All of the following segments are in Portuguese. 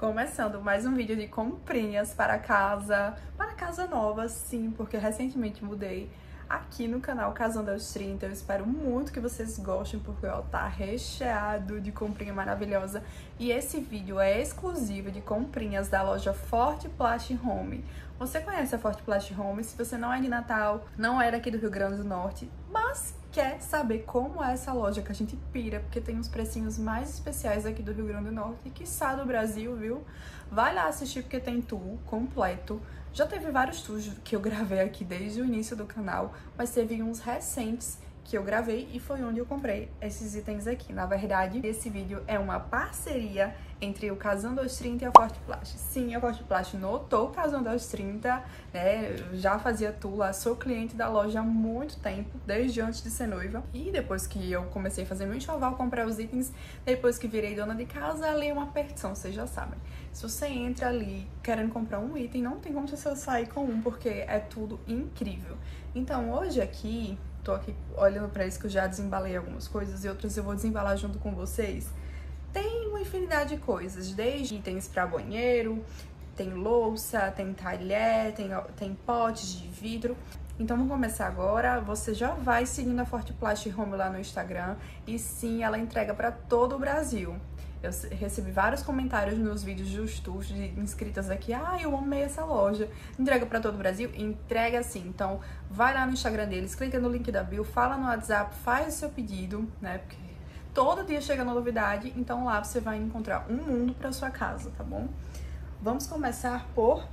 Começando mais um vídeo de comprinhas para casa nova, sim, porque recentemente mudei aqui no canal Casando aos 30. Eu espero muito que vocês gostem, porque ó, tá recheado de comprinha maravilhosa. E esse vídeo é exclusivo de comprinhas da loja Forte Plastic Home. Você conhece a Forte Plastic Home? Se você não é de Natal, não é daqui do Rio Grande do Norte, mas quer saber como é essa loja, que a gente pira, porque tem uns precinhos mais especiais aqui do Rio Grande do Norte e quiçá do Brasil, viu? Vai lá assistir porque tem tour completo. Já teve vários tours que eu gravei aqui desde o início do canal, mas teve uns recentes que eu gravei e foi onde eu comprei esses itens aqui. Na verdade, esse vídeo é uma parceria entre o Casando aos 30 e a Forte Plastic. Sim, a Forte Plastic notou o Casando aos 30, né? Eu já fazia tour lá, sou cliente da loja há muito tempo, desde antes de ser noiva. E depois que eu comecei a fazer meu enxoval, comprar os itens, depois que virei dona de casa, ali é uma apertação, vocês já sabem. Se você entra ali querendo comprar um item, não tem como você sair com um, porque é tudo incrível. Então, hoje aqui, tô aqui olhando pra isso que eu já desembalei algumas coisas e outras eu vou desembalar junto com vocês. Tem uma infinidade de coisas, desde itens para banheiro, tem louça, tem talher, tem potes de vidro. Então vamos começar agora. Você já vai seguindo a Forte Plastic Home lá no Instagram e sim, ela entrega para todo o Brasil. Eu recebi vários comentários nos vídeos dos tours de inscritas aqui. Ah, eu amei essa loja. Entrega pra todo o Brasil? Entrega sim. Então, vai lá no Instagram deles, clica no link da bio, fala no WhatsApp, faz o seu pedido, né? Porque todo dia chega novidade. Então, lá você vai encontrar um mundo pra sua casa, tá bom? Vamos começar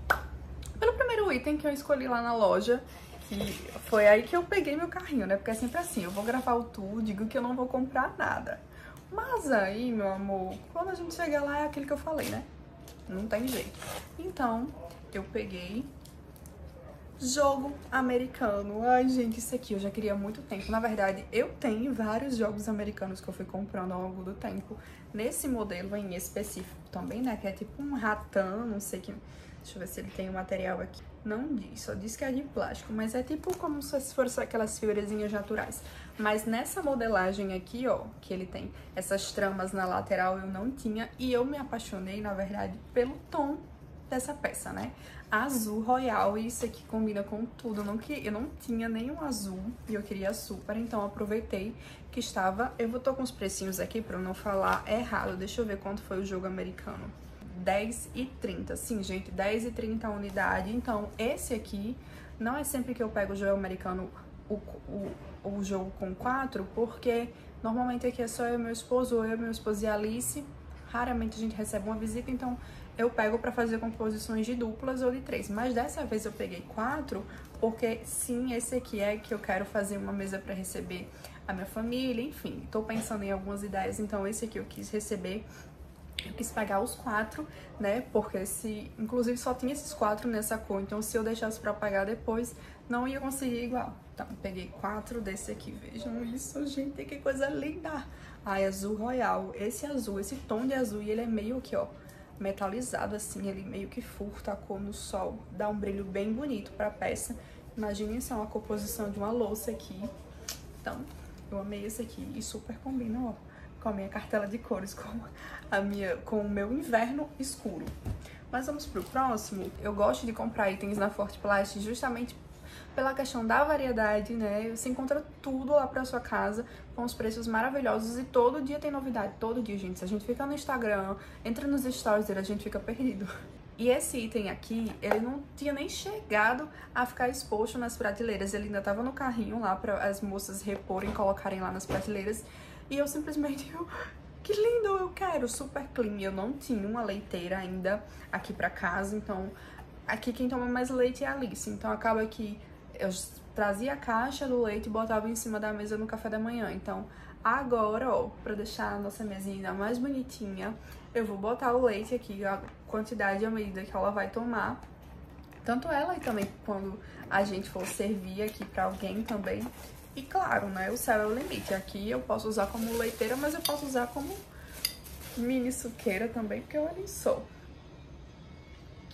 pelo primeiro item que eu escolhi lá na loja. Que foi aí que eu peguei meu carrinho, né? Porque é sempre assim, eu vou gravar o tour, digo que eu não vou comprar nada. Mas aí, meu amor, quando a gente chegar lá é aquilo que eu falei, né? Não tem jeito. Então, eu peguei jogo americano. Ai, gente, isso aqui eu já queria há muito tempo. Na verdade, eu tenho vários jogos americanos que eu fui comprando ao longo do tempo. Nesse modelo em específico também, né? Que é tipo um ratão, não sei que... Deixa eu ver se ele tem um material aqui. Não diz, só diz que é de plástico, mas é tipo como se fosse aquelas fibrezinhas naturais. Mas nessa modelagem aqui, ó, que ele tem essas tramas na lateral, eu não tinha. E eu me apaixonei, na verdade, pelo tom dessa peça, né? Azul royal, e isso aqui combina com tudo. Eu não tinha nenhum azul e eu queria super, então aproveitei que estava... Eu tô com os precinhos aqui pra eu não falar errado. Deixa eu ver quanto foi o jogo americano. 10,30, sim, gente, 10,30 a unidade. Então, esse aqui, não é sempre que eu pego o jogo americano, o jogo com 4, porque normalmente aqui é só eu, meu esposo e a Alice. Raramente a gente recebe uma visita, então eu pego pra fazer composições de duplas ou de 3. Mas dessa vez eu peguei 4, porque sim, esse aqui é que eu quero fazer uma mesa pra receber a minha família, enfim. Tô pensando em algumas ideias, então esse aqui eu quis receber. Eu quis pagar os 4, né, porque inclusive só tinha esses 4 nessa cor, então se eu deixasse pra pagar depois, não ia conseguir igual. Então, peguei 4 desse aqui, vejam isso, gente, que coisa linda! Ai, azul royal, esse azul, esse tom de azul, e ele é meio que, ó, metalizado assim, ele meio que furta a cor no sol, dá um brilho bem bonito pra peça. Imaginem só uma composição de uma louça aqui. Então, eu amei esse aqui e super combina, ó, com a minha cartela de cores, com o meu inverno escuro. Mas vamos pro próximo. Eu gosto de comprar itens na Forte Plastic justamente pela questão da variedade, né? Você encontra tudo lá pra sua casa com os preços maravilhosos e todo dia tem novidade. Todo dia, gente. Se a gente fica no Instagram, entra nos stories, a gente fica perdido. E esse item aqui, ele não tinha nem chegado a ficar exposto nas prateleiras. Ele ainda tava no carrinho lá para as moças reporem, colocarem lá nas prateleiras. E eu simplesmente, que lindo, eu quero, super clean. Eu não tinha uma leiteira ainda aqui pra casa, então aqui quem toma mais leite é a Alice. Então acaba que eu trazia a caixa do leite e botava em cima da mesa no café da manhã. Então agora, ó, pra deixar a nossa mesinha ainda mais bonitinha, eu vou botar o leite aqui, a quantidade e a medida que ela vai tomar. Tanto ela e também quando a gente for servir aqui pra alguém também. E claro, né, o céu é o limite. Aqui eu posso usar como leiteira, mas eu posso usar como mini suqueira também, porque olha só. Que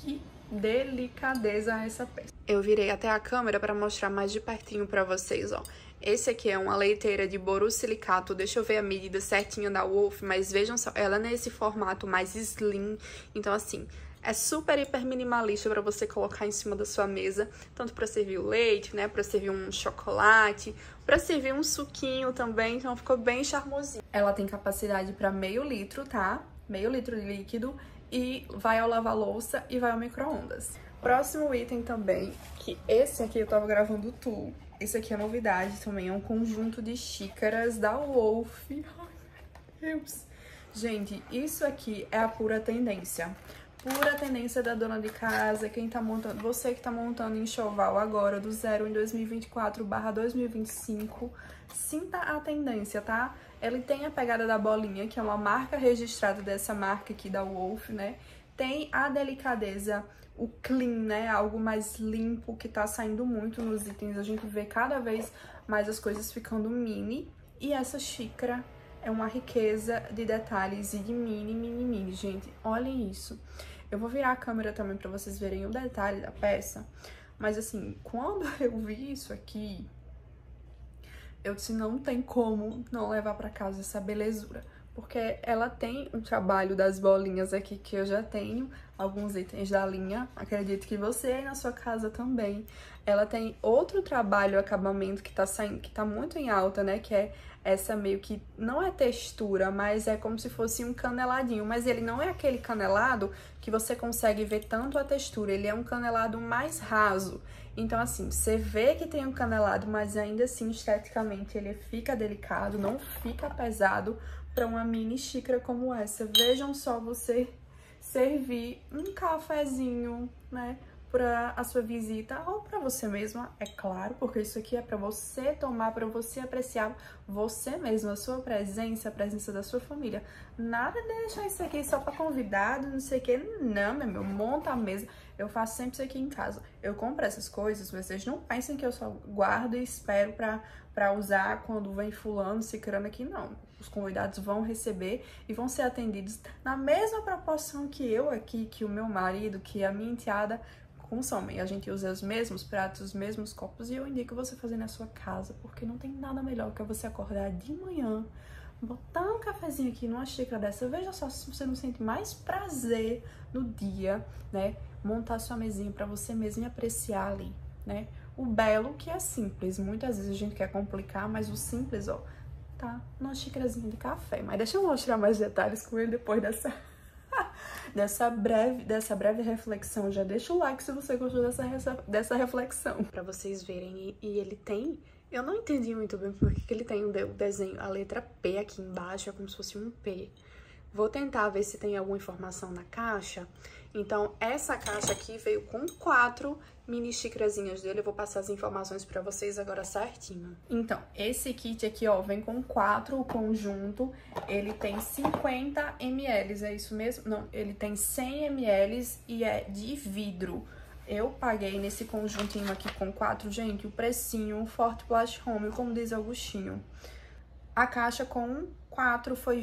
delicadeza essa peça. Eu virei até a câmera para mostrar mais de pertinho para vocês, ó. Esse aqui é uma leiteira de borosilicato, deixa eu ver a medida certinha da Wolf, mas vejam só, ela é nesse formato mais slim, então assim, é super, hiper minimalista para você colocar em cima da sua mesa, tanto para servir o leite, né, para servir um chocolate, para servir um suquinho também, então ficou bem charmosinho. Ela tem capacidade para meio litro, tá? Meio litro de líquido e vai ao lava-louça e vai ao micro-ondas. Próximo item também, que esse aqui eu tava gravando tudo. Esse aqui é novidade também, é um conjunto de xícaras da Wolf. Ai, meu Deus. Gente, isso aqui é a pura tendência. Pura tendência da dona de casa, quem tá montando, você que tá montando enxoval agora, do zero em 2024/2025, sinta a tendência, tá? Ele tem a pegada da bolinha, que é uma marca registrada dessa marca aqui da Wolf, né? Tem a delicadeza, o clean, né? Algo mais limpo, que tá saindo muito nos itens. A gente vê cada vez mais as coisas ficando mini. E essa xícara é uma riqueza de detalhes e de mini, gente. Olhem isso. Eu vou virar a câmera também pra vocês verem o detalhe da peça. Mas assim, quando eu vi isso aqui, eu disse, não tem como não levar pra casa essa belezura. Porque ela tem um trabalho das bolinhas aqui que eu já tenho, alguns itens da linha, acredito que você aí na sua casa também. Ela tem outro trabalho, acabamento que tá saindo, que tá muito em alta, né, que é essa meio que, não é textura, mas é como se fosse um caneladinho, mas ele não é aquele canelado que você consegue ver tanto a textura, ele é um canelado mais raso. Então, assim, você vê que tem um canelado, mas ainda assim, esteticamente, ele fica delicado, não fica pesado para uma mini xícara como essa. Vejam só você servir um cafezinho, né, para a sua visita ou para você mesma, é claro, porque isso aqui é para você tomar, para você apreciar você mesma, a sua presença, a presença da sua família. Nada de deixar isso aqui só para convidado, não sei o que, não, meu, monta a mesa. Eu faço sempre isso aqui em casa. Eu compro essas coisas, vocês não pensem que eu só guardo e espero para usar quando vem fulano, cicrano aqui, não. Os convidados vão receber e vão ser atendidos na mesma proporção que eu aqui, que o meu marido, que a minha enteada consomem. A gente usa os mesmos pratos, os mesmos copos e eu indico você fazer na sua casa, porque não tem nada melhor que você acordar de manhã, botar um cafezinho aqui numa xícara dessa. Veja só se você não sente mais prazer no dia, né? Montar sua mesinha pra você mesmo e apreciar ali, né? O belo que é simples. Muitas vezes a gente quer complicar, mas o simples, ó, tá numa xícarazinha de café. Mas deixa eu mostrar mais detalhes com ele depois dessa breve reflexão. Já deixa o like se você gostou dessa reflexão. Pra vocês verem, e ele tem... Eu não entendi muito bem porque que ele tem o desenho, a letra P aqui embaixo, é como se fosse um P. Vou tentar ver se tem alguma informação na caixa. Então, essa caixa aqui veio com 4 mini xícarazinhas dele. Eu vou passar as informações pra vocês agora certinho. Então, esse kit aqui, ó, vem com 4 o conjunto. Ele tem 50 ml, é isso mesmo? Não, ele tem 100 ml e é de vidro. Eu paguei nesse conjuntinho aqui com 4, gente, o precinho, um Forte Plastic Home, como diz Augustinho. A caixa com 4 foi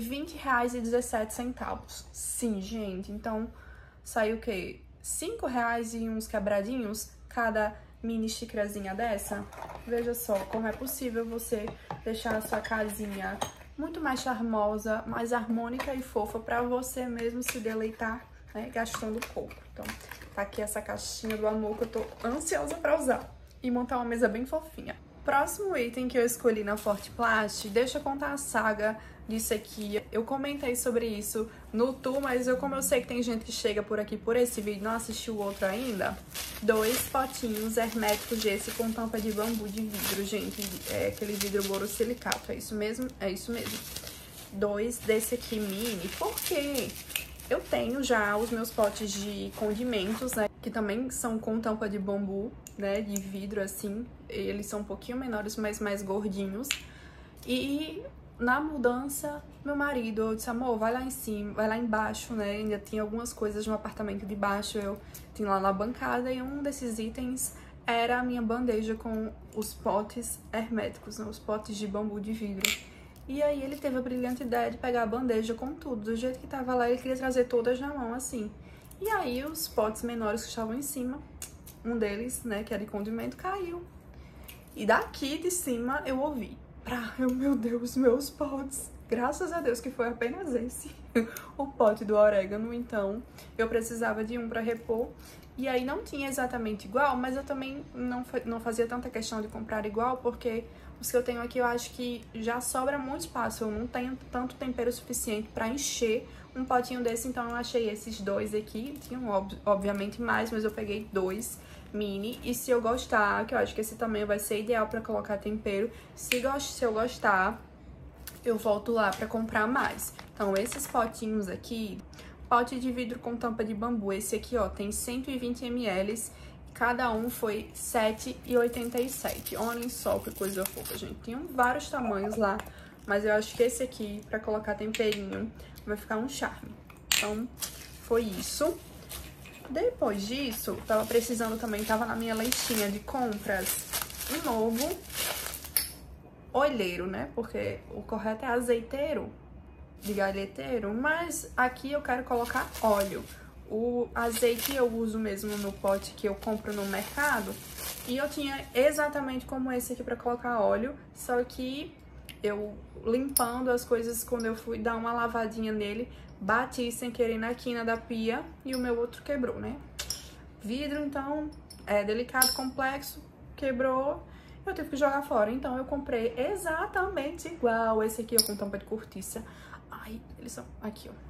R$20,17. Sim, gente, então saiu o quê? R$5 e uns quebradinhos cada mini xícarazinha dessa? Veja só como é possível você deixar a sua casinha muito mais charmosa, mais harmônica e fofa para você mesmo se deleitar, né, gastando pouco. Então, tá aqui essa caixinha do amor que eu tô ansiosa pra usar e montar uma mesa bem fofinha. Próximo item que eu escolhi na Forte Plastic, deixa eu contar a saga disso aqui. Eu comentei sobre isso no tour, mas como eu sei que tem gente que chega por aqui por esse vídeo e não assistiu o outro ainda, 2 potinhos herméticos desse com tampa de bambu de vidro, gente. É aquele vidro borosilicato, é isso mesmo? É isso mesmo. 2 desse aqui mini, por quê? Eu tenho já os meus potes de condimentos, né, que também são com tampa de bambu, né, de vidro assim. Eles são um pouquinho menores, mas mais gordinhos. E na mudança, meu marido, eu disse, amor, vai lá em cima, vai lá embaixo, né, ainda tinha algumas coisas no apartamento de baixo, eu tinha lá na bancada, e um desses itens era a minha bandeja com os potes herméticos, né, os potes de bambu de vidro. E aí ele teve a brilhante ideia de pegar a bandeja com tudo, do jeito que tava lá, ele queria trazer todas na mão, assim. E aí os potes menores que estavam em cima, um deles, né, que é de condimento, caiu. E daqui de cima eu ouvi: meu Deus, meus potes. Graças a Deus que foi apenas esse, o pote do orégano. Então eu precisava de um para repor. E aí não tinha exatamente igual, mas eu também não fazia tanta questão de comprar igual, porque os que eu tenho aqui eu acho que já sobra muito espaço. Eu não tenho tanto tempero suficiente para encher um potinho desse, então eu achei esses dois aqui. Tinham obviamente mais, mas eu peguei 2 mini. E se eu gostar, que eu acho que esse tamanho vai ser ideal para colocar tempero, se eu gostar, eu volto lá para comprar mais. Então esses potinhos aqui, pote de vidro com tampa de bambu, esse aqui ó, tem 120 ml, cada um foi R$ 7,87. Olhem só que coisa fofa, gente. Tinham vários tamanhos lá, mas eu acho que esse aqui, pra colocar temperinho, vai ficar um charme. Então, foi isso. Depois disso, tava precisando também, tava na minha listinha de compras, um novo olheiro, né? Porque o correto é azeiteiro, de galheteiro, mas aqui eu quero colocar óleo. O azeite eu uso mesmo no pote que eu compro no mercado, e eu tinha exatamente como esse aqui pra colocar óleo, só que eu limpando as coisas, quando eu fui dar uma lavadinha nele, bati sem querer na quina da pia e o meu outro quebrou, né? Vidro, então, é delicado, complexo, quebrou, eu tive que jogar fora. Então eu comprei exatamente igual esse aqui, ó, com tampa de cortiça. Ai, eles são aqui, ó.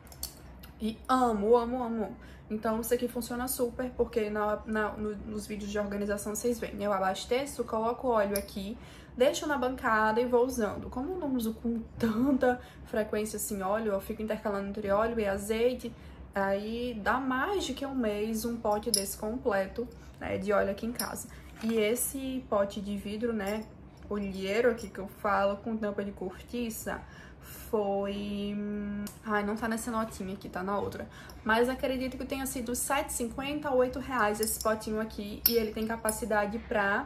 E amo, amo, amo. Então isso aqui funciona super, porque nos vídeos de organização vocês veem. Eu abasteço, coloco óleo aqui, deixo na bancada e vou usando. Como eu não uso com tanta frequência assim óleo, eu fico intercalando entre óleo e azeite, aí dá mais de que um mês um pote desse completo, né, de óleo aqui em casa. E esse pote de vidro, né, olheiro aqui que eu falo, com tampa de cortiça, foi... Ai, não tá nessa notinha aqui, tá na outra. Mas acredito que tenha sido R$ 7,50 a R$ 8,00 esse potinho aqui. E ele tem capacidade pra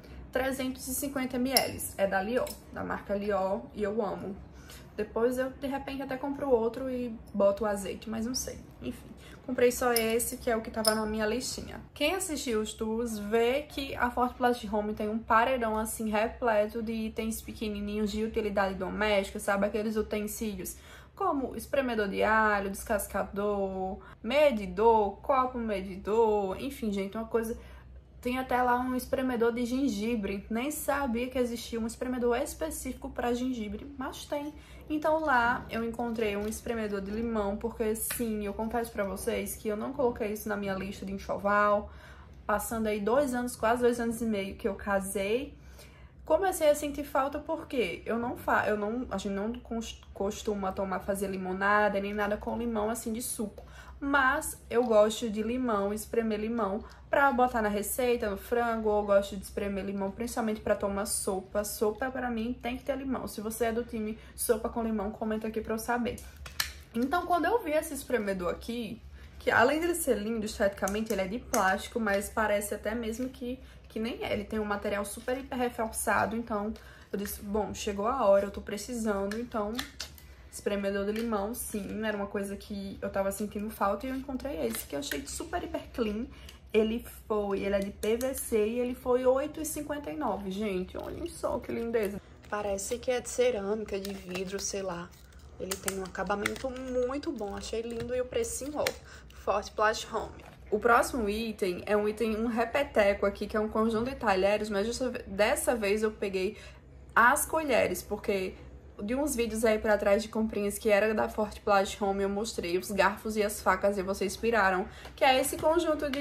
350 ml. É da Lió, da marca Lió, e eu amo. Depois eu, de repente, até compro outro e boto o azeite, mas não sei. Enfim, comprei só esse, que é o que tava na minha listinha. Quem assistiu os tours vê que a Forte Plastic Home tem um paredão, assim, repleto de itens pequenininhos de utilidade doméstica, sabe? Aqueles utensílios como espremedor de alho, descascador, medidor, copo medidor, enfim, gente, uma coisa... Tem até lá um espremedor de gengibre. Nem sabia que existia um espremedor específico para gengibre, mas tem. Então lá eu encontrei um espremedor de limão, porque sim, eu confesso pra vocês que eu não coloquei isso na minha lista de enxoval. Passando aí 2 anos, quase 2 anos e meio que eu casei, comecei a sentir falta porque a gente não costuma fazer limonada nem nada com limão assim de suco. Mas eu gosto de limão, espremer limão pra botar na receita, no frango, ou eu gosto de espremer limão principalmente pra tomar sopa. Sopa pra mim tem que ter limão. Se você é do time sopa com limão, comenta aqui pra eu saber. Então quando eu vi esse espremedor aqui, que além dele ser lindo esteticamente, ele é de plástico, mas parece até mesmo que nem é. Ele tem um material super hiper reforçado, então eu disse, bom, chegou a hora, eu tô precisando, então... Espremedor de limão, sim, era uma coisa que eu tava sentindo falta e eu encontrei esse, que eu achei super hiper clean. Ele é de PVC e ele foi R$ 8,59, gente, olhem só que lindeza. Parece que é de cerâmica, de vidro, sei lá. Ele tem um acabamento muito bom, achei lindo e o precinho, ó, Forte Plastic Home. O próximo item é um repeteco aqui, que é um conjunto de talheres, mas dessa vez eu peguei as colheres, porque... De uns vídeos aí pra trás de comprinhas que era da Forte Plastic Home, eu mostrei os garfos e as facas e vocês piraram. Que é esse conjunto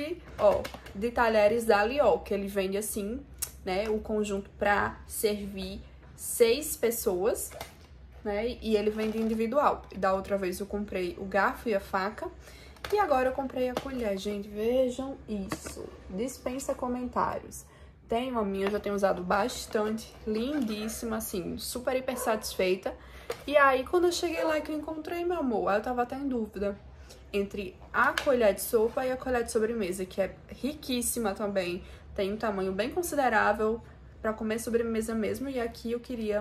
de talheres da Lió, que ele vende assim, né? O conjunto pra servir 6 pessoas, né? E ele vende individual. Da outra vez eu comprei o garfo e a faca. E agora eu comprei a colher, gente. Vejam isso. Dispensa comentários. Tenho a minha, já tenho usado bastante, lindíssima, assim, super hiper satisfeita. E aí, quando eu cheguei lá que eu encontrei, meu amor, eu tava até em dúvida entre a colher de sopa e a colher de sobremesa, que é riquíssima também. Tem um tamanho bem considerável pra comer sobremesa mesmo, e aqui eu queria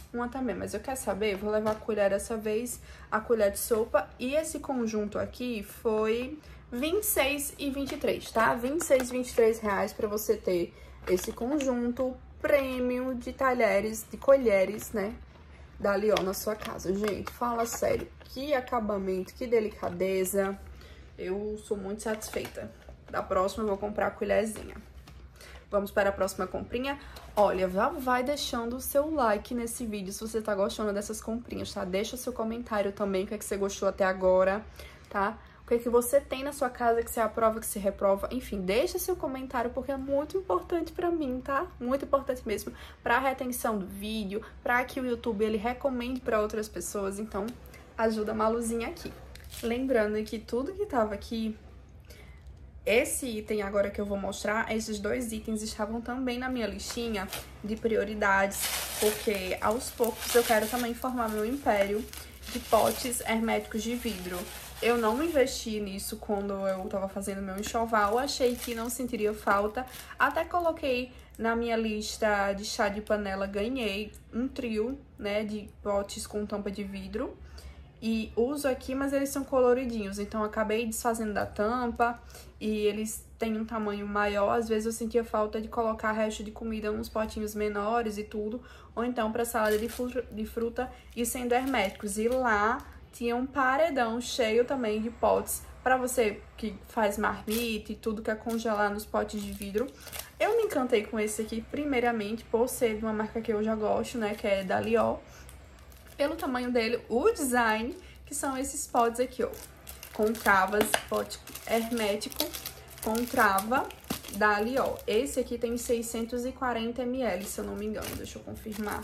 uma também. Mas eu quero saber, vou levar a colher dessa vez, a colher de sopa. E esse conjunto aqui foi R$26,23, tá? R$26,23 pra você ter esse conjunto premium de talheres, de colheres, né? Da Lió na sua casa. Gente, fala sério, que acabamento, que delicadeza. Eu sou muito satisfeita. Da próxima eu vou comprar a colherzinha. Vamos para a próxima comprinha. Olha, já vai deixando o seu like nesse vídeo se você tá gostando dessas comprinhas, tá? Deixa o seu comentário também, o que é que você gostou até agora, tá? O que é que você tem na sua casa que você aprova, que você reprova. Enfim, deixa seu comentário porque é muito importante pra mim, tá? Muito importante mesmo pra retenção do vídeo, pra que o YouTube ele recomende pra outras pessoas. Então, ajuda a Maluzinha aqui. Lembrando que tudo que tava aqui, esse item agora que eu vou mostrar, esses dois itens estavam também na minha listinha de prioridades, porque aos poucos eu quero também formar meu império de potes herméticos de vidro. Eu não investi nisso quando eu tava fazendo meu enxoval, achei que não sentiria falta, até coloquei na minha lista de chá de panela, ganhei um trio, né, de potes com tampa de vidro. E uso aqui, mas eles são coloridinhos, então eu acabei desfazendo da tampa e eles têm um tamanho maior. Às vezes eu sentia falta de colocar resto de comida nos potinhos menores e tudo, ou então para salada de fruta e sendo herméticos. E lá tinha um paredão cheio também de potes para você que faz marmita e tudo, quer congelar nos potes de vidro. Eu me encantei com esse aqui, primeiramente, por ser de uma marca que eu já gosto, né, que é da Lió. Pelo tamanho dele, o design, que são esses potes aqui, ó, com travas, pote hermético, com trava da Lió. Esse aqui tem 640 ml, se eu não me engano, deixa eu confirmar.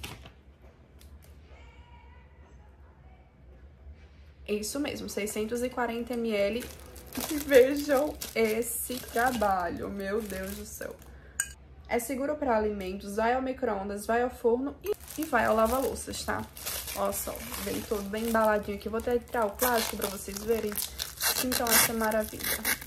Isso mesmo, 640 ml. Vejam esse trabalho, meu Deus do céu. É seguro para alimentos, vai ao micro-ondas, vai ao forno e vai ao lava-louças, tá? Olha só, vem todo bem embaladinho aqui. Vou até tirar o plástico para vocês verem. Então, essa maravilha.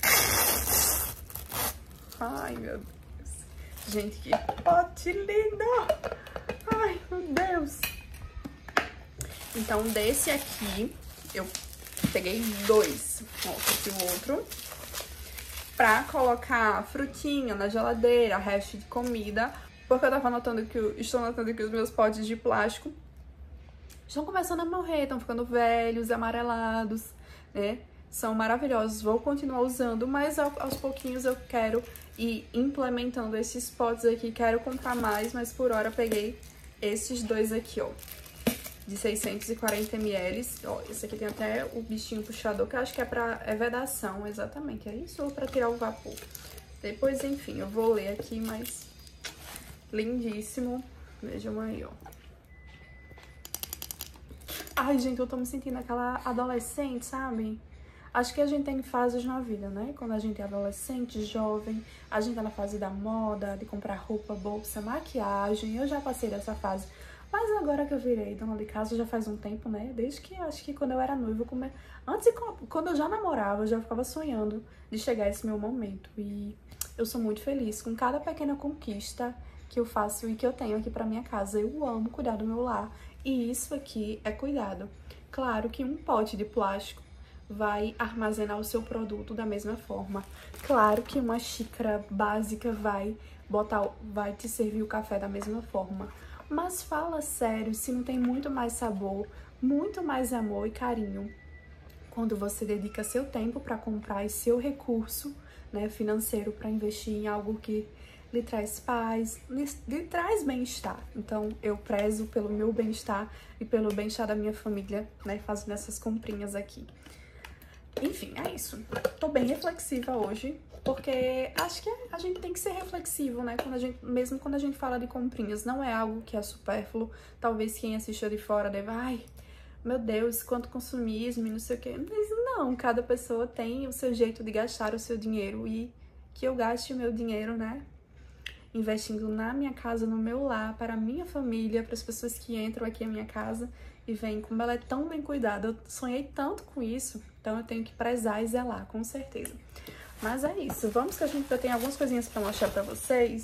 Ai, meu Deus. Gente, que pote lindo! Ai, meu Deus! Então, desse aqui, eu peguei dois. Ó, aqui o outro. Pra colocar frutinha na geladeira, resto de comida. Porque eu tava notando que estou notando que os meus potes de plástico estão começando a morrer, estão ficando velhos, amarelados, né? São maravilhosos, vou continuar usando, mas aos pouquinhos eu quero ir implementando esses potes aqui. Quero comprar mais, mas por hora peguei esses dois aqui, ó, de 640 ml. Ó, esse aqui tem até o bichinho puxador, que eu acho que é vedação, exatamente, é isso, ou pra tirar o vapor. Depois, enfim, eu vou ler aqui, mas lindíssimo. Vejam aí, ó. Ai, gente, eu tô me sentindo aquela adolescente, sabe? Acho que a gente tem fases na vida, né? Quando a gente é adolescente, jovem, a gente tá na fase da moda, de comprar roupa, bolsa, maquiagem. Eu já passei dessa fase. Mas agora que eu virei dona de casa já faz um tempo, né? Desde que, acho que quando eu era noiva, antes, quando eu já namorava, eu já ficava sonhando de chegar esse meu momento. E eu sou muito feliz com cada pequena conquista que eu faço e que eu tenho aqui pra minha casa. Eu amo cuidar do meu lar. E isso aqui é cuidado. Claro que um pote de plástico vai armazenar o seu produto da mesma forma. Claro que uma xícara básica vai te servir o café da mesma forma. Mas fala sério, se não tem muito mais sabor, muito mais amor e carinho quando você dedica seu tempo para comprar esse seu recurso, né, financeiro para investir em algo que lhe traz paz, lhe traz bem-estar. Então, eu prezo pelo meu bem-estar e pelo bem-estar da minha família, né, fazendo essas comprinhas aqui. Enfim, é isso. Tô bem reflexiva hoje, porque acho que a gente tem que ser reflexivo, né? Mesmo quando a gente fala de comprinhas, não é algo que é supérfluo. Talvez quem assistiu de fora deva, ai, meu Deus, quanto consumismo e não sei o quê. Mas não, cada pessoa tem o seu jeito de gastar o seu dinheiro e que eu gaste o meu dinheiro, né? Investindo na minha casa, no meu lar, para a minha família, para as pessoas que entram aqui na minha casa e veem como ela é tão bem cuidada. Eu sonhei tanto com isso, então eu tenho que prezar e zelar, com certeza. Mas é isso, vamos que a gente já tem algumas coisinhas para mostrar para vocês.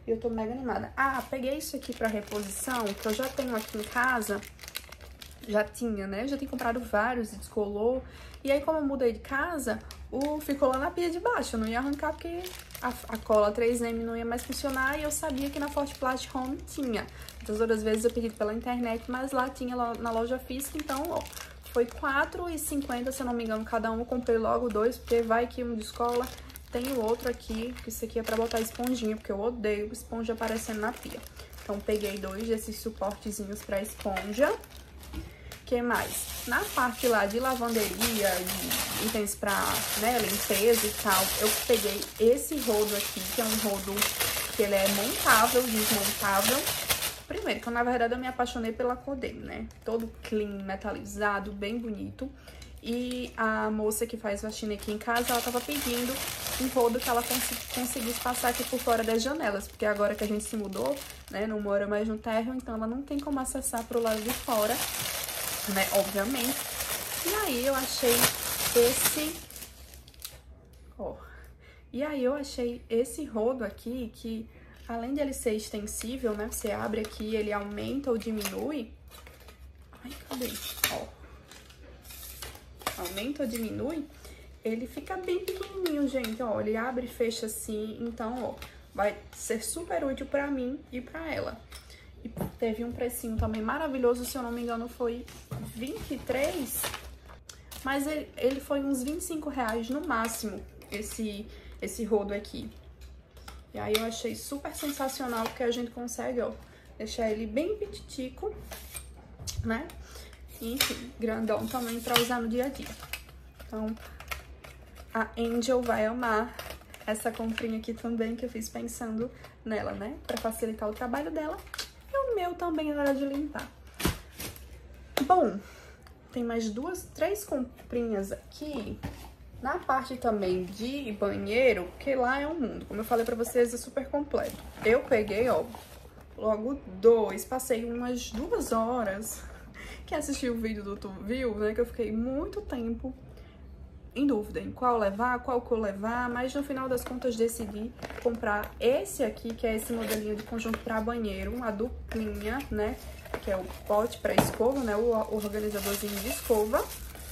E eu tô mega animada. Ah, peguei isso aqui pra reposição, que eu já tenho aqui em casa. Já tinha, né? Já tinha comprado vários e descolou. E aí, como eu mudei de casa, ficou lá na pia de baixo. Eu não ia arrancar porque a cola 3M não ia mais funcionar. E eu sabia que na Forte Plastic Home tinha. Das outras vezes eu pedi pela internet, mas lá tinha na loja física. Então, ó, foi R$4,50, se eu não me engano, cada um. Eu comprei logo 2, porque vai que um descola. Tem o outro aqui, que isso aqui é pra botar esponjinha, porque eu odeio esponja aparecendo na pia. Então, peguei 2 desses suportezinhos pra esponja. Que mais? Na parte lá de lavanderia, de itens pra, né, limpeza e tal, eu peguei esse rodo aqui, que é um rodo que ele é montável, desmontável. Primeiro, que eu, na verdade, eu me apaixonei pela cor dele, né? Todo clean, metalizado, bem bonito. E a moça que faz faxina aqui em casa, ela tava pedindo um rodo que ela conseguisse passar aqui por fora das janelas. Porque agora que a gente se mudou, né, não mora mais no térreo, então ela não tem como acessar pro lado de fora, né, obviamente. E aí eu achei esse... Ó. E aí eu achei esse rodo aqui, que além de ele ser extensível, né, você abre aqui, ele aumenta ou diminui. Ai, cadê? Ó. Aumenta ou diminui, ele fica bem pequenininho, gente, ó, ele abre e fecha assim, então, ó, vai ser super útil pra mim e pra ela. E teve um precinho também maravilhoso, se eu não me engano foi 23, mas ele foi uns R$25 no máximo, esse rodo aqui. E aí eu achei super sensacional, porque a gente consegue, ó, deixar ele bem petitico, né? Enfim, grandão também pra usar no dia a dia. Então, a Angel vai amar essa comprinha aqui também, que eu fiz pensando nela, né? Pra facilitar o trabalho dela. E o meu também na hora de limpar. Bom, tem mais 3 comprinhas aqui. Na parte também de banheiro, que lá é um mundo. Como eu falei pra vocês, é super completo. Eu peguei, ó, logo 2. Passei umas 2 horas... Quem assistiu o vídeo do Tu viu, né, que eu fiquei muito tempo em dúvida em qual levar, qual cor levar, mas no final das contas decidi comprar esse aqui, que é esse modelinho de conjunto para banheiro, a duplinha, né, que é o pote para escova, né, o organizadorzinho de escova,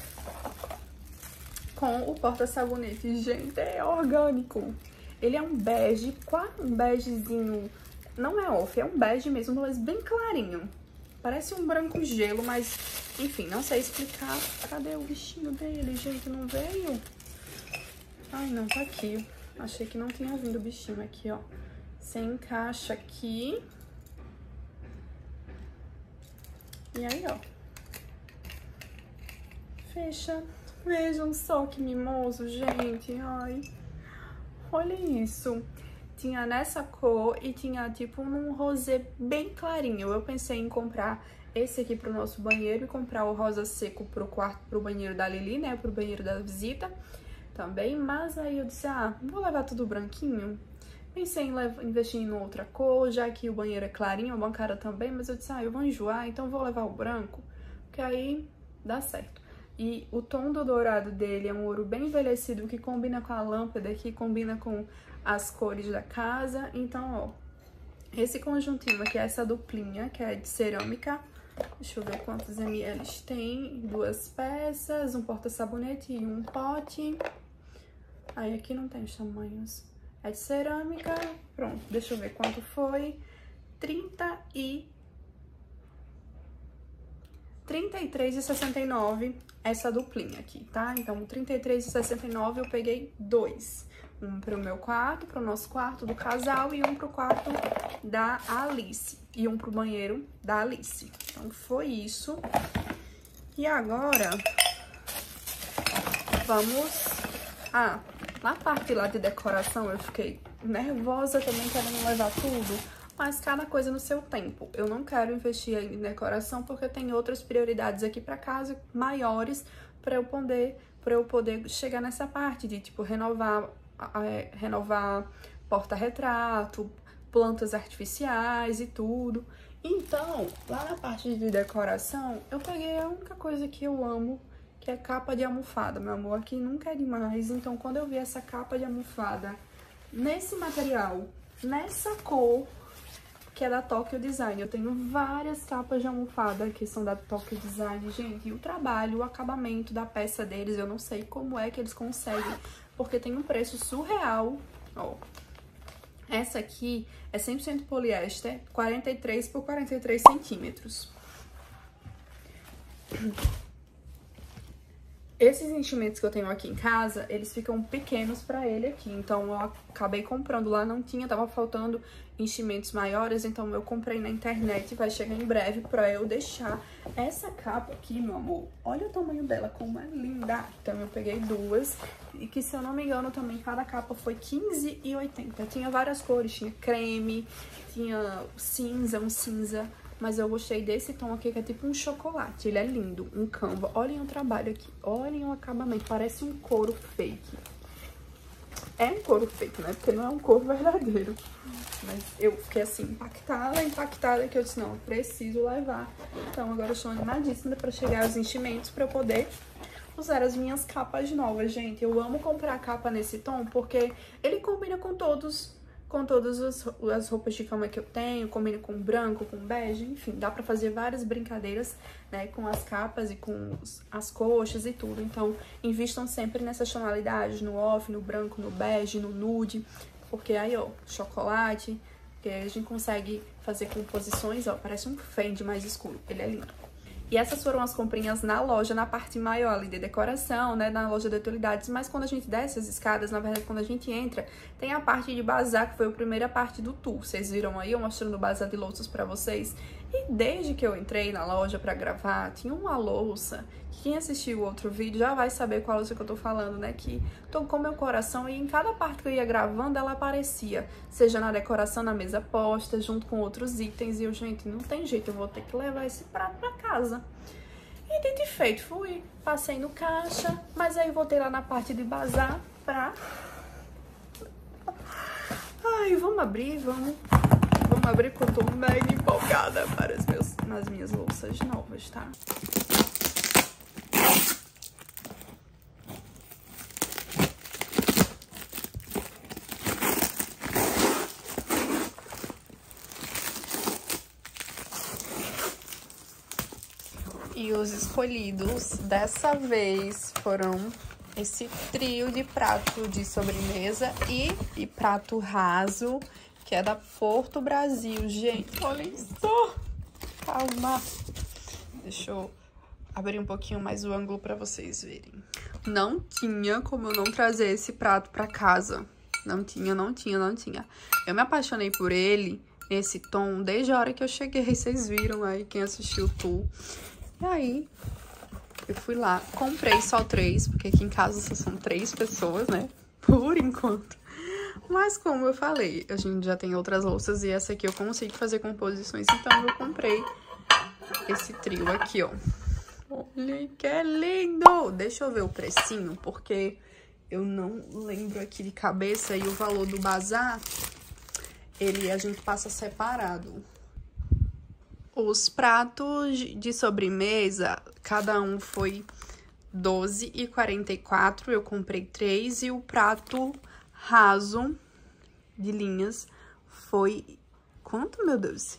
com o porta-sabonete. Gente, é orgânico. Ele é um bege, quase um begezinho, não é off, é um bege mesmo, mas bem clarinho. Parece um branco gelo, mas, enfim, não sei explicar. Cadê o bichinho dele, gente? Não veio? Ai, não, tá aqui. Achei que não tinha vindo o bichinho aqui, ó. Você encaixa aqui. E aí, ó. Fecha. Vejam só que mimoso, gente. Ai, olha isso. Tinha nessa cor e tinha tipo um rosé bem clarinho. Eu pensei em comprar esse aqui pro nosso banheiro e comprar o rosa seco pro banheiro da Lili, né? Pro banheiro da visita também. Mas aí eu disse, ah, vou levar tudo branquinho. Pensei em investir em outra cor, já que o banheiro é clarinho, a bancada também. Mas eu disse, ah, eu vou enjoar, então vou levar o branco, porque aí dá certo. E o tom do dourado dele é um ouro bem envelhecido, que combina com a lâmpada, que combina com as cores da casa. Então, ó, esse conjuntinho aqui, essa duplinha, que é de cerâmica. Deixa eu ver quantos ml tem. 2 peças, um porta-sabonete e um pote. Aí aqui não tem os tamanhos. É de cerâmica. Pronto, deixa eu ver quanto foi. R$33,69 essa duplinha aqui, tá? Então, R$33,69 eu peguei 2. Um pro meu quarto, pro nosso quarto do casal e um pro quarto da Alice. E um pro banheiro da Alice. Então, foi isso. E agora, vamos... Ah, na parte lá de decoração eu fiquei nervosa também, querendo levar tudo. Mas cada coisa no seu tempo. Eu não quero investir em decoração porque tem outras prioridades aqui pra casa, maiores, pra eu poder chegar nessa parte de, tipo, renovar porta-retrato, plantas artificiais e tudo. Então, lá na parte de decoração, eu peguei a única coisa que eu amo, que é capa de almofada, meu amor. Aqui nunca é demais. Então, quando eu vi essa capa de almofada nesse material, nessa cor, que é da Tokyo Design. Eu tenho várias capas de almofada que são da Tokyo Design, gente. E o trabalho, o acabamento da peça deles, eu não sei como é que eles conseguem, porque tem um preço surreal, ó. Essa aqui é 100% poliéster, 43 por 43 centímetros. Esses enchimentos que eu tenho aqui em casa, eles ficam pequenos pra ele aqui. Então, eu acabei comprando lá, não tinha, tava faltando enchimentos maiores. Então, eu comprei na internet, vai chegar em breve pra eu deixar. Essa capa aqui, meu amor, olha o tamanho dela, como é linda. Então, eu peguei duas. E que, se eu não me engano, também cada capa foi R$15,80. Tinha várias cores, tinha creme, tinha cinza, um cinza. Mas eu gostei desse tom aqui, que é tipo um chocolate. Ele é lindo, um canva. Olhem o trabalho aqui, olhem o acabamento. Parece um couro fake. É um couro fake, né? Porque não é um couro verdadeiro. Mas eu fiquei assim, impactada, que eu disse, não, eu preciso levar. Então agora eu estou animadíssima pra chegar aos enchimentos, pra eu poder usar as minhas capas novas, gente. Eu amo comprar capa nesse tom, porque ele combina com todas as roupas de cama que eu tenho, combina com branco, com bege, enfim, dá pra fazer várias brincadeiras, né, com as capas e com as coxas e tudo. Então, invistam sempre nessas tonalidades, no off, no branco, no bege, no nude, porque aí, ó, chocolate, que a gente consegue fazer composições, ó, parece um Fendi mais escuro, ele é lindo. E essas foram as comprinhas na loja, na parte maior ali de decoração, né, na loja de utilidades. Mas quando a gente desce as escadas, na verdade, quando a gente entra, tem a parte de bazar, que foi a primeira parte do tour. Vocês viram aí, eu mostrando o bazar de louças pra vocês. E desde que eu entrei na loja pra gravar, tinha uma louça, que quem assistiu o outro vídeo já vai saber qual louça que eu tô falando, né, que tocou meu coração e em cada parte que eu ia gravando, ela aparecia. Seja na decoração, na mesa posta, junto com outros itens. E eu, gente, não tem jeito, eu vou ter que levar esse prato pra casa. E dito e feito, fui, passei no caixa, mas aí voltei lá na parte de bazar pra... Ai, vamos abrir porque eu tô mega empolgada para as minhas louças novas, tá? E os escolhidos dessa vez foram esse trio de prato de sobremesa e prato raso, que é da Porto Brasil. Gente, olhem só! Calma! Deixa eu abrir um pouquinho mais o ângulo pra vocês verem. Não tinha como eu não trazer esse prato pra casa. Não tinha. Eu me apaixonei por ele, nesse tom, desde a hora que eu cheguei. Vocês viram aí, quem assistiu o tour. E aí, eu fui lá, comprei só 3, porque aqui em casa só são 3 pessoas, né? Por enquanto. Mas como eu falei, a gente já tem outras louças e essa aqui eu consigo fazer composições, então eu comprei esse trio aqui, ó. Olha que é lindo! Deixa eu ver o precinho, porque eu não lembro aqui de cabeça e o valor do bazar, a gente passa separado. Os pratos de sobremesa, cada um foi R$12,44, eu comprei 3. E o prato raso de linhas foi, quanto, meu Deus?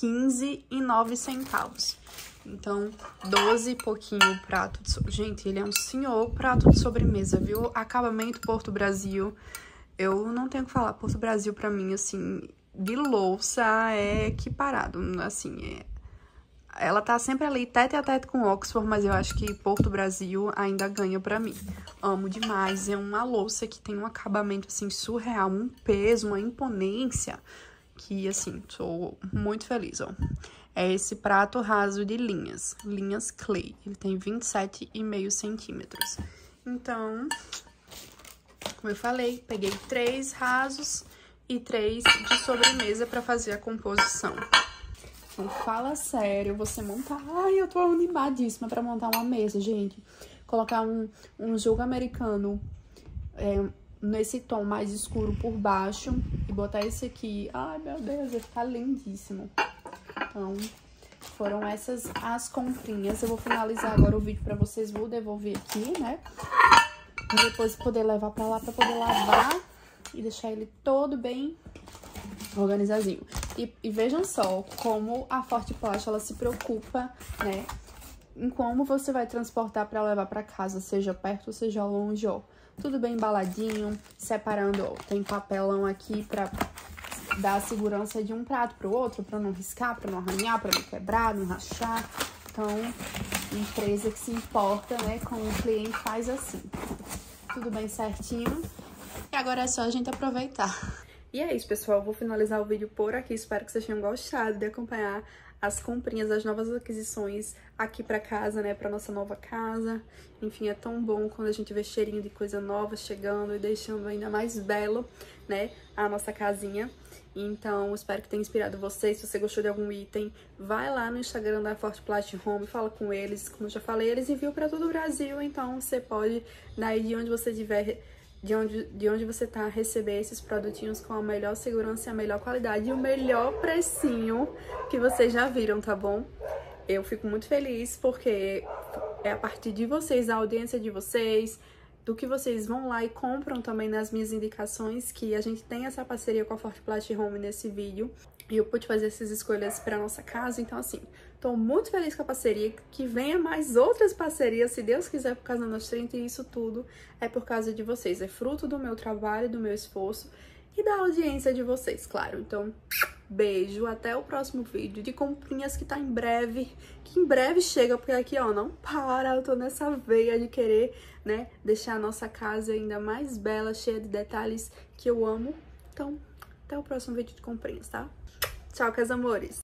R$15,09. Então, 12 e pouquinho o prato de sobremesa. Gente, ele é um senhor prato de sobremesa, viu? Acabamento Porto Brasil. Eu não tenho o que falar. Porto Brasil, pra mim, assim... de louça é equiparado, assim, ela tá sempre ali, tete a tete com Oxford, mas eu acho que Porto Brasil ainda ganha pra mim. Amo demais, é uma louça que tem um acabamento, assim, surreal, um peso, uma imponência, que, assim, tô muito feliz, ó. É esse prato raso de linhas clay, ele tem 27,5 centímetros. Então, como eu falei, peguei 3 rasos e 3 de sobremesa pra fazer a composição. Então, fala sério, você montar... Ai, eu tô animadíssima pra montar uma mesa, gente. Colocar um jogo americano nesse tom mais escuro por baixo e botar esse aqui. Ai, meu Deus, vai ficar lindíssimo. Então, foram essas as comprinhas. Eu vou finalizar agora o vídeo pra vocês, vou devolver aqui, né? Pra depois poder levar pra lá, pra poder lavar e deixar ele todo bem organizadinho. E vejam só como a Forte Plástico, ela se preocupa, né, em como você vai transportar para levar para casa, seja perto ou seja longe, ó. Tudo bem embaladinho, separando, ó. Tem papelão aqui para dar a segurança de um prato pro outro, para não riscar, para não arranhar, para não quebrar, não rachar. Então, empresa que se importa, né, com o cliente faz assim. Tudo bem certinho. E agora é só a gente aproveitar. E é isso, pessoal. Eu vou finalizar o vídeo por aqui. Espero que vocês tenham gostado de acompanhar as comprinhas, as novas aquisições aqui pra casa, né? Pra nossa nova casa. Enfim, é tão bom quando a gente vê cheirinho de coisa nova chegando e deixando ainda mais belo, né? A nossa casinha. Então, espero que tenha inspirado vocês. Se você gostou de algum item, vai lá no Instagram da Forte Plastic Home, fala com eles. Como eu já falei, eles enviam pra todo o Brasil. Então, você pode, daí de onde você estiver, de onde você tá, receber esses produtinhos com a melhor segurança e a melhor qualidade e o melhor precinho que vocês já viram, tá bom? Eu fico muito feliz porque é a partir de vocês, da audiência de vocês, do que vocês vão lá e compram também nas minhas indicações, que a gente tem essa parceria com a Forte Plastic Home nesse vídeo. E eu pude fazer essas escolhas pra nossa casa, então assim, tô muito feliz com a parceria, que venha mais outras parcerias, se Deus quiser, por Casando aos 30, e isso tudo é por causa de vocês, é fruto do meu trabalho, do meu esforço e da audiência de vocês, claro. Então, beijo, até o próximo vídeo de comprinhas que tá em breve, que em breve chega, porque aqui, ó, não para, eu tô nessa veia de querer, né, deixar a nossa casa ainda mais bela, cheia de detalhes que eu amo. Então, até o próximo vídeo de comprinhas, tá? Tchau, casamores!